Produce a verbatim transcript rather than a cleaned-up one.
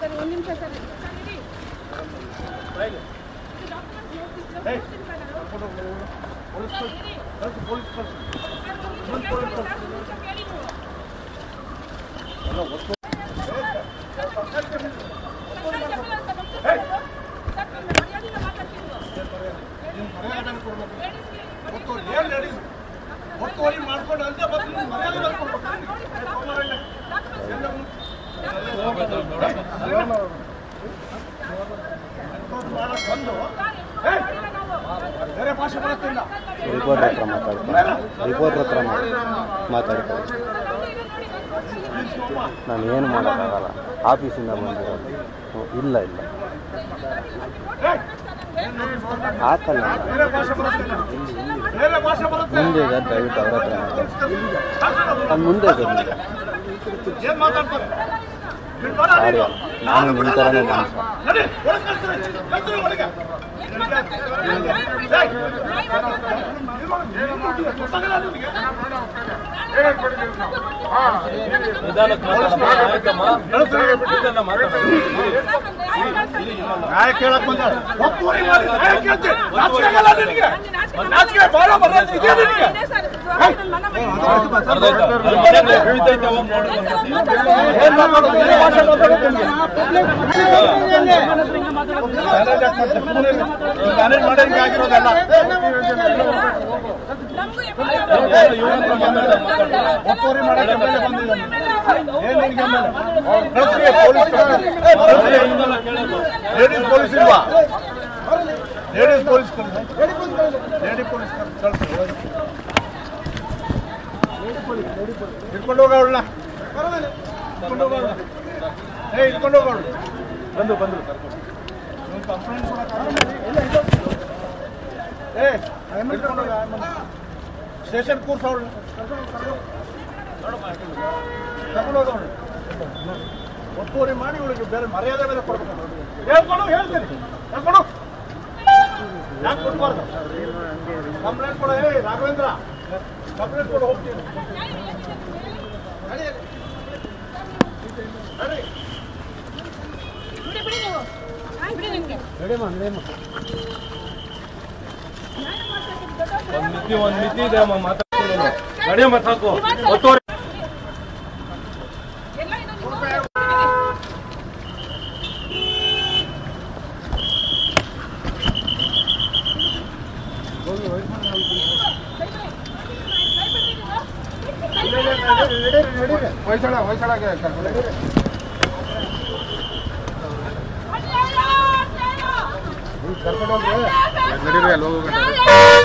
ಸರಿ ಒಂದು ನಿಮಿಷ ಸರ್ ಒತ್ತುವರಿ ಮಾಡ್ಕೊಂಡು ಅಂತ ಬಂದು ಮರ್ಯಾದೆ ಬಂದು ಬೇರೆ ಭಾಷೆ ಬರುತ್ತಿಲ್ಲ. ರಿಪೋರ್ಟರ್ ಹತ್ರ ಮಾತಾಡ್ತಾರೆ ರಿಪೋರ್ಟರ್ ಹತ್ರ ಮಾತಾಡ್ತಾರೆ ನಾನು ಏನು ಮಾಡೋಕ್ಕಾಗಲ್ಲ, ಆಫೀಸಿಂದ ಬಂದಿರೋದು. ಇಲ್ಲ ಇಲ್ಲ ಹಾಕಲ್ಲ, ಮುಂದೆ ಇದೆ ದಯವಿಟ್ಟು ಅವ್ರ ಹತ್ರ ಮಾತಾಡ್ತೀನಿ. ಅದು ಮುಂದೆ ಇದೆ ಸಾರಿ, ನಾನು ನಿಮ್ಮ ಥರನೇ ಮನುಷ್ಯ. ನ್ಯಾಯ ಕೇಳಕ್ ಬಂದ ಒತ್ತುವರಿ ಮಾಡಿ ನ್ಯಾಯ ಕೇಳ್ತೆ ನಾಚಿಕೆಗಲ್ಲ ನಿನಗೆ, ನಾಚಿಕೆ ಬಾಳ ಬರೋದು ಇದೆ ನಿನಗೆ. ಏನ್ ಮಾತಾಡೋದು ಬೇರೆ ಭಾಷೆ ಮಾತಾಡೋದು ಮ್ಯಾನೇಜ್ ಮಾಡೋದಕ್ಕೆ ಆಗಿರೋದಲ್ಲ. ಒತ್ತುವರಿ ಮಾಡಕ್ಕೆ ಮೇಲೆ ಬಂದಿದ್ದಾನೆ. ಏನ್ ನಿನಗೆ ಪೊಲೀಸ್ ಲೇಡೀಸ್ ಪೊಲೀಸ್ ಇಲ್ವಾ? ಲೇಡೀಸ್ ಪೊಲೀಸ್ ಲೇಡಿ ಪೊಲೀಸ್ ಇಟ್ಕೊಂಡು ಹೋಗೋಣ, ಇಟ್ಕೊಂಡು ಹೋಗೋಣ, ಏ ಇಟ್ಕೊಂಡು ಹೋಗೋಣ. ಬಂದು ಬಂದು ಕಂಪ್ಲೇಂಟ್ ಏ ಸ್ಟೇಷನ್ ಕೂರ್ಸೋಣ, ಕರ್ಕೊಂಡು ಹೋಗೋಣ. ಒತ್ತುವರಿ ಮಾಡಿ ಇವಳಿಗೆ ಬೇರೆ ಮರ್ಯಾದೆ ಬೇರೆ ಕೊಡ್ಬೇಕು. ಹೇಳ್ಕೊಂಡು ಹೇಳ್ತೀನಿ, ಹೇಳ್ಕೊಂಡು ಯಾಕೆ ಕೊಡ್ಬಾರ್ದು? ಕಂಪ್ಲೇಂಟ್ ಕೊಡ. ಏ ರಾಘವೇಂದ್ರ, ಕಂಪ್ಲೇಂಟ್ ಕೊಡು, ಹೋಗ್ತೀನಿ. ಒಂದು ಮಿತಿ ಒಂದು ಮಿತಿ ಇದೆ ಅಮ್ಮ, ಮಾತಾಡ್ತೀನಿ ನಡೆಯಮ್ಮ ಸಾಕು. ಒತ್ತುವರಿ ಹೊಯ್ಸಳ ಹೊಯ್ಸಳಗೆ ಕರ್ಕೊಂಡು ಹೋಗ್ರಿ, ನಡೀರಿ ಅಲ್ಲಿ ಹೋಗೋಣ.